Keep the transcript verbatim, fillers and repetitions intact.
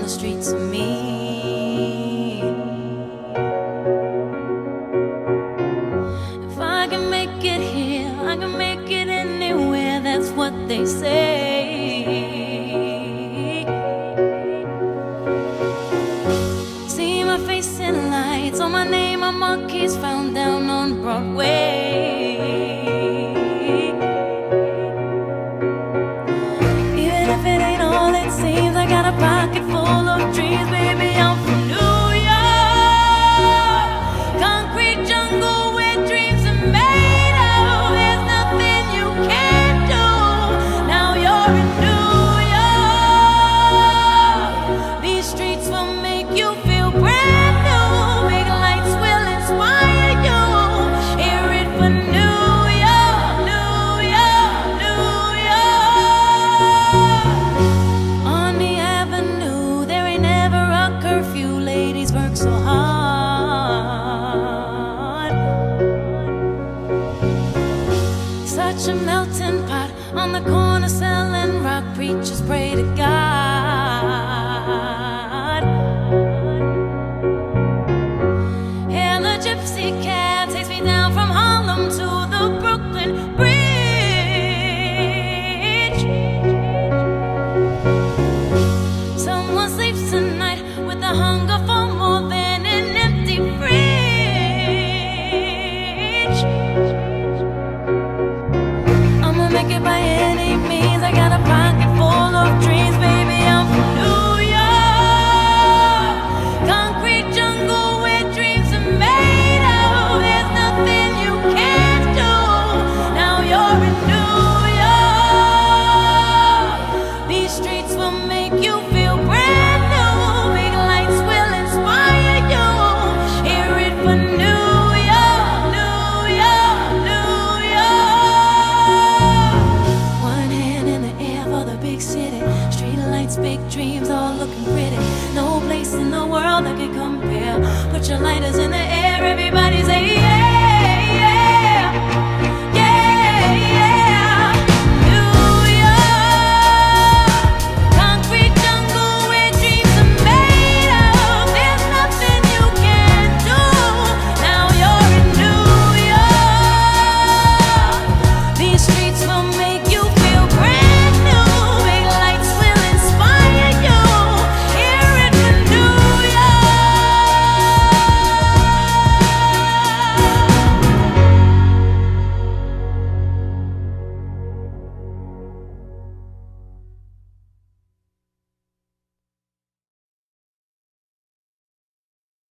the streets of me. If I can make it here, I can make it anywhere, that's what they say. See my face in lights, on my name on marquees found down on Broadway. Even if it ain't all it seems, I got a pocket full of dreams, baby, I'm from New York. Concrete jungle where dreams are made of. There's nothing you can't do. Now you're in New York. These streets will make you feel brand new. Big lights will inspire you. Hear it for New York, New York, New York. On the avenue, there ain't never a curfew. Ladies work so hard. Such a melting pot on the corner selling rock. Preachers pray to God. And the gypsy cab takes me down from Harlem to the Brooklyn Bridge. Someone sleeps tonight with the hunger for more than an empty fridge. I'ma make it by any means, I got a pocket full of dreams, baby, I'm from New York. Concrete jungle where dreams are made of. There's nothing you can't do. Now you're in New York. These streets will make you feel brand new. Big lights will inspire you. Hear it for New York, New York, New York. One hand in the air for the big city. Street lights, big dreams, all looking pretty. No place in the world that can compare. Put your lighters